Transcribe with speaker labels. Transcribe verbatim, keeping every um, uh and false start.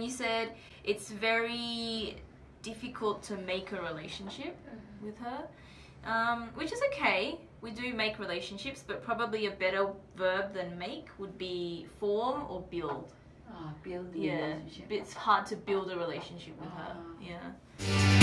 Speaker 1: when you said it's very difficult to make a relationship mm-hmm. with her, um, which is okay. We do make relationships, but probably a better verb than make would be form or build.
Speaker 2: Ah, build the
Speaker 1: yeah,
Speaker 2: relationship.
Speaker 1: It's hard to build a relationship with
Speaker 2: ah.
Speaker 1: her. Yeah.